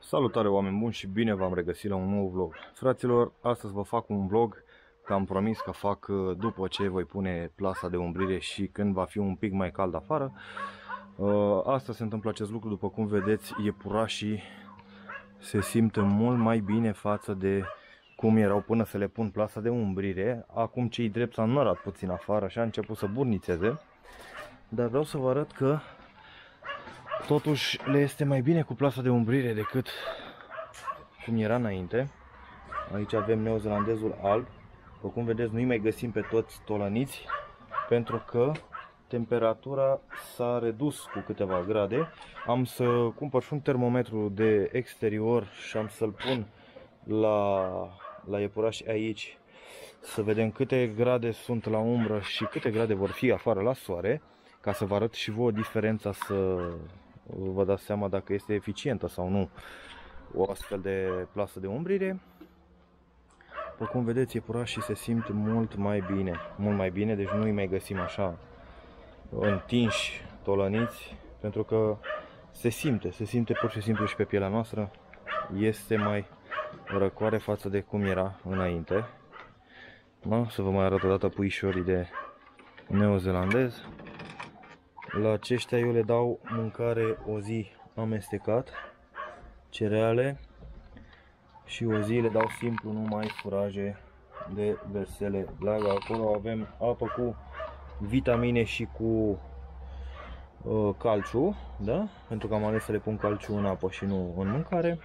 Salutare oameni buni și bine v-am regăsit la un nou vlog. Fraților, astăzi vă fac un vlog, că am promis că fac după ce voi pune plasa de umbrire și când va fi un pic mai cald afară. Astăzi se întâmplă acest lucru, după cum vedeți, iepurașii se simt mult mai bine față de cum erau până să le pun plasa de umbrire. Acum cei drept s-au înnorat puțin afară și a început să burnițeze. Dar vreau să vă arăt că totuși le este mai bine cu plasa de umbrire decât cum era înainte. Aici avem neozelandezul alb. După cum vedeți, nu-i mai găsim pe toți tolăniți, pentru că temperatura s-a redus cu câteva grade. Am să cumpăr și un termometru de exterior și am să-l pun la iepurași aici, să vedem câte grade sunt la umbră și câte grade vor fi afară la soare, ca să vă arăt și vouă diferența, să vă dați seama dacă este eficientă sau nu o astfel de plasă de umbrire. După cum vedeți, iepurașii se simt mult mai bine, deci nu îi mai găsim așa întinși, tolăniți, pentru că se simte pur și simplu și pe pielea noastră, este mai răcoare față de cum era înainte. Da? Să vă mai arăt o dată puișorii de neozelandez. La aceștia eu le dau mâncare o zi amestecat, cereale, și o zi le dau simplu numai furaje de versele largă. Acolo avem apă cu vitamine și cu calciu, da? Pentru că am ales să le pun calciu în apă și nu în mâncare.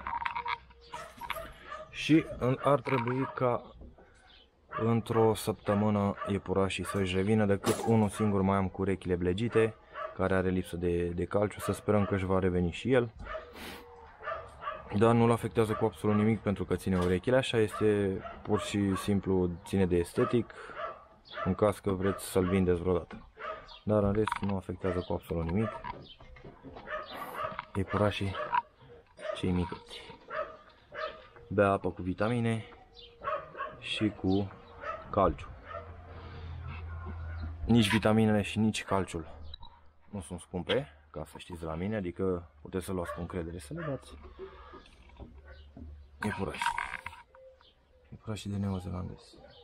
Și ar trebui ca într-o săptămână iepurașii să-și revină, decât unul singur mai am cu urechile blegite, care are lipsă de calciu. Să sperăm că își va reveni și el. Dar nu-l afectează cu absolut nimic, pentru că ține urechile așa, este pur și simplu, ține de estetic, în caz că vreți să-l vindeți vreodată. Dar în rest nu afectează cu absolut nimic iepurașii cei micuți. Bea apă cu vitamine și cu calciu. Nici vitaminele și nici calciul nu sunt scumpe, ca să știți la mine, adică puteți să luați cu încredere să le dați. Iepurașii de neozelandez.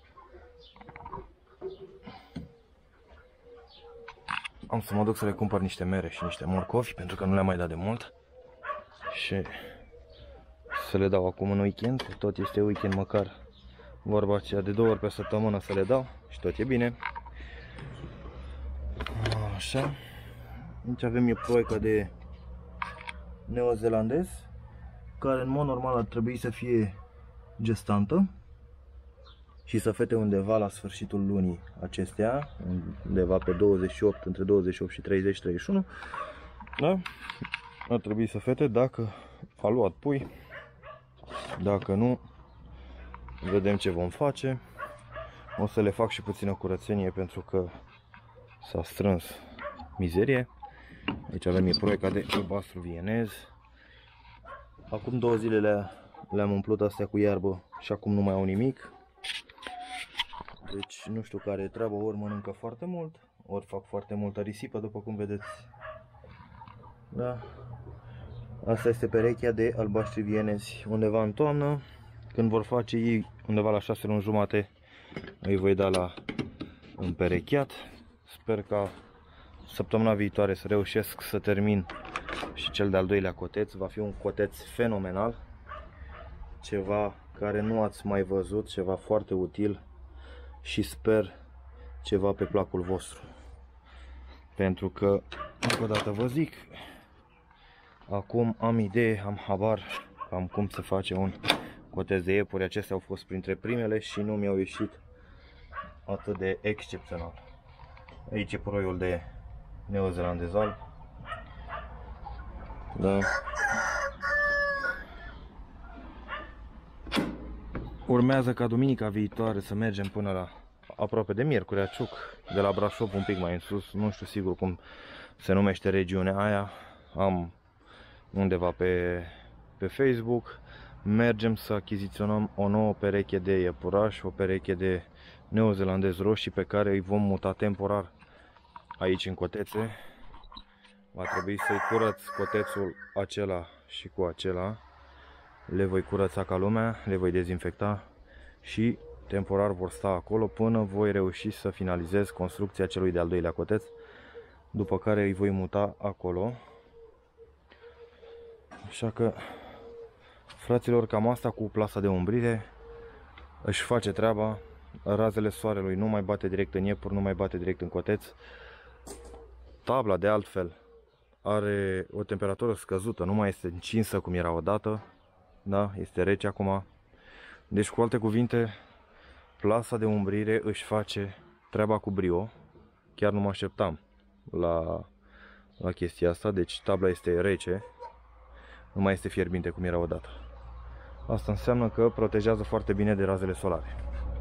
Am să mă duc să le cumpăr niște mere și niște morcovi, pentru că nu le-am mai dat de mult. Și să le dau acum în weekend, tot este weekend, măcar vorba aceea de 2 ori pe săptămână să le dau și tot e bine. Așa. Aici avem iepuroica de neozelandez, care în mod normal ar trebui să fie gestantă și să fete undeva la sfârșitul lunii acestea, undeva pe 28, între 28 și 30-31. Da? Ar trebui să fete dacă a luat pui. Dacă nu, vedem ce vom face. O să le fac și puțină curățenie, pentru că s-a strâns mizerie. Aici avem iepuraica de albastru vienez. Acum 2 zile le-am umplut astea cu iarbă și acum nu mai au nimic. Deci nu știu care e treaba, ori mănâncă foarte mult, ori fac foarte multă risipă, după cum vedeți. Da. Asta este perechea de albaștri vienezi. Undeva în toamnă, când vor face ei undeva la 6 luni jumate, îi voi da la împerecheat. Sper ca săptămâna viitoare să reușesc să termin și cel de-al doilea coteț. Va fi un coteț fenomenal, ceva care nu ați mai văzut, ceva foarte util și sper ceva pe placul vostru. Pentru că, încă o dată vă zic, acum am idee, am habar cam cum se face un coteț de iepuri. Acestea au fost printre primele și nu mi-au ieșit atât de excepțional. Aici e puroiul de neozelandez alb. Da. Urmează ca duminica viitoare să mergem până la aproape de Miercurea Ciuc, de la Brașov un pic mai în sus, nu știu sigur cum se numește regiunea aia, am undeva pe Facebook. Mergem să achiziționăm o nouă pereche de iepurași, o pereche de neozelandez roșii, pe care îi vom muta temporar aici în cotețe. Va trebui să-i curăț cotețul acela și cu acela, le voi curăța ca lumea, le voi dezinfecta și temporar vor sta acolo până voi reuși să finalizez construcția celui de-al doilea coteț, după care îi voi muta acolo. Așa că, fraților, cam asta cu plasa de umbrire. Își face treaba, razele soarelui nu mai bate direct în iepuri, nu mai bate direct în coteț. Tabla, de altfel, are o temperatură scăzută, nu mai este încinsă cum era odată, da? Este rece acum. Deci, cu alte cuvinte, plasa de umbrire își face treaba cu brio. Chiar nu mă așteptam la chestia asta, deci tabla este rece, nu mai este fierbinte cum era odată. Asta înseamnă că protejează foarte bine de razele solare.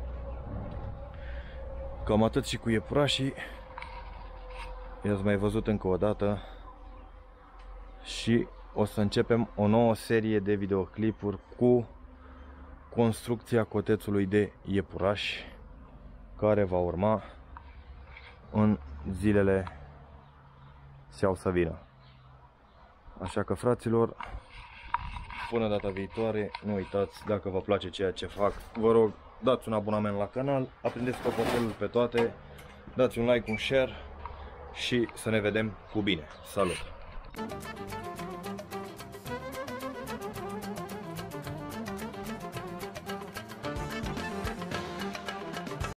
Cam atât și cu iepurașii. I-ați mai văzut încă o dată. Și o să începem o nouă serie de videoclipuri cu construcția cotețului de iepuraș, care va urma în zilele ce au să vină. Așa că, fraților, până data viitoare, nu uitați, dacă vă place ceea ce fac, vă rog, dați un abonament la canal, aprindeți clopoțelul pe toate, dați un like, un share și să ne vedem cu bine. Salut!